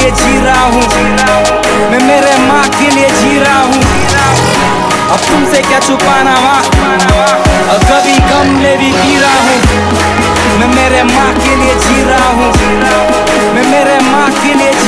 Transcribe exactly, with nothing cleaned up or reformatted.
लिए जी रहा हूँ, मैं मेरे माँ के लिए जी रहा हूँ। अब तुमसे क्या छुपाना माँ, और कभी गम में भी पी रहा हूँ। मैं मेरे माँ के लिए जी रहा हूँ, मैं मेरे माँ के लिए